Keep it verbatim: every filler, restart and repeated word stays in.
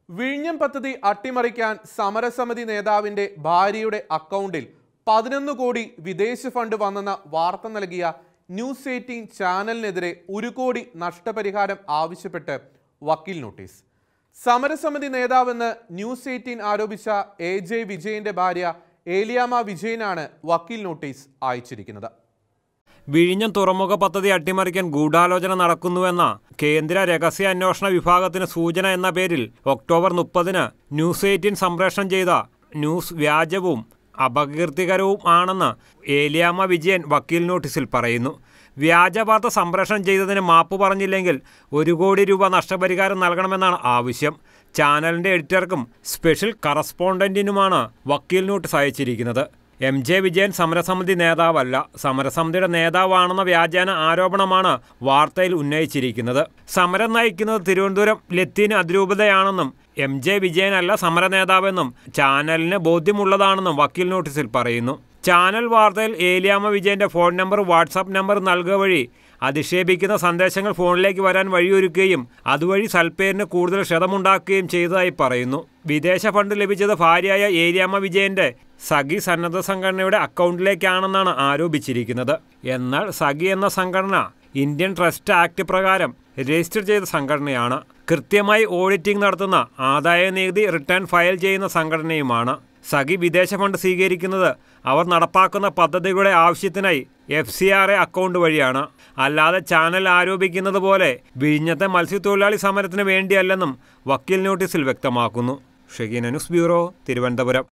വിഴിഞ്ഞം പദ്ധതി അട്ടിമറിക്കാൻ സമരസമിതി നേതാവിന്റെ ഭാര്യയുടെ അക്കൗണ്ടിൽ പതിനൊന്ന് കോടി വിദേശ ഫണ്ട് വന്നെന്ന വാർത്ത നൽകിയ ന്യൂസ് എയ്റ്റീൻ ചാനലിനെതിരെ ഒരു കോടി നഷ്ടപരിഹാരം ആവശ്യപ്പെട്ട് വക്കീൽ നോട്ടീസ്. സമരസമിതി നേതാവെന്ന് ന്യൂസ് എയ്റ്റീൻ ആരോപിച്ച എ ജെ വിജയന്റെ ഭാര്യ ഏലിയാമ്മ വിജയനാണ് വക്കീൽ നോട്ടീസ് അയച്ചിരിക്കുന്നത്. വിഴിഞ്ഞം തുറമുഖ പദ്ധതി അട്ടിമറിക്കാൻ ഗൂഢാലോചന നടക്കുന്നുവെന്ന കേന്ദ്ര രഹസ്യാന്വേഷണ വിഭാഗത്തിന് സൂചന എന്ന പേരിൽ ഒക്ടോബർ മുപ്പതിന് ന്യൂസ് എയ്റ്റീൻ സംപ്രേഷണം ചെയ്ത ന്യൂസ് വ്യാജവും അപകീർത്തികരവും ആണെന്ന് ഏലിയാമ്മ വിജയൻ വക്കീൽ നോട്ടീസിൽ പറയുന്നു. വ്യാജ വാർത്ത സംപ്രേഷണം ചെയ്തതിന് മാപ്പ് പറഞ്ഞില്ലെങ്കിൽ ഒരു കോടി രൂപ നഷ്ടപരിഹാരം നൽകണമെന്നാണ് ആവശ്യം. ചാനലിൻ്റെ എഡിറ്റർക്കും സ്പെഷ്യൽ കറസ്പോണ്ടന്റിനുമാണ് വക്കീൽ നോട്ടീസ് അയച്ചിരിക്കുന്നത്. എം ജെ വിജയൻ സമരസമിതി നേതാവല്ല, സമരസമിതിയുടെ നേതാവാണെന്ന വ്യാജേന ആരോപണമാണ് വാർത്തയിൽ ഉന്നയിച്ചിരിക്കുന്നത്. സമരം നയിക്കുന്നത് തിരുവനന്തപുരം ലത്തീൻ അതിരൂപതയാണെന്നും എം ജെ വിജയനല്ല സമര നേതാവെന്നും ചാനലിന് ബോധ്യമുള്ളതാണെന്നും വക്കീൽ നോട്ടീസിൽ പറയുന്നു. ചാനൽ വാർത്തയിൽ ഏലിയാമ്മ വിജയന്റെ ഫോൺ നമ്പർ വാട്സാപ്പ് നമ്പർ നൽകുക വഴി അധിക്ഷേപിക്കുന്ന സന്ദേശങ്ങൾ ഫോണിലേക്ക് വരാൻ വഴിയൊരുക്കുകയും അതുവഴി സൽപ്പേരിന് കൂടുതൽ ക്ഷതമുണ്ടാക്കുകയും ചെയ്തതായി പറയുന്നു. വിദേശ ഫണ്ട് ലഭിച്ചത് ഭാര്യയായ ഏലിയാമ്മ വിജയന്റെ സഖി സന്നദ്ധ സംഘടനയുടെ അക്കൗണ്ടിലേക്കാണെന്നാണ് ആരോപിച്ചിരിക്കുന്നത്. എന്നാൽ സഖി എന്ന സംഘടന ഇന്ത്യൻ ട്രസ്റ്റ് ആക്ട് പ്രകാരം രജിസ്റ്റർ ചെയ്ത സംഘടനയാണ്. കൃത്യമായി ഓഡിറ്റിംഗ് നടത്തുന്ന ആദായ നികുതി റിട്ടേൺ ഫയൽ ചെയ്യുന്ന സംഘടനയുമാണ്. സഖി വിദേശ ഫണ്ട് സ്വീകരിക്കുന്നത് അവർ നടപ്പാക്കുന്ന പദ്ധതികളുടെ ആവശ്യത്തിനായി F C R A account വഴിയാണ്. അല്ലാതെ ചാനൽ ആരോപിക്കുന്നത് പോലെ വിഴിഞ്ഞത്തെ മത്സ്യത്തൊഴിലാളി സമരത്തിന് വേണ്ടിയല്ലെന്നും വക്കീൽ നോട്ടീസിൽ വ്യക്തമാക്കുന്നു. Shegeena news bureau, Thiruvananthapuram.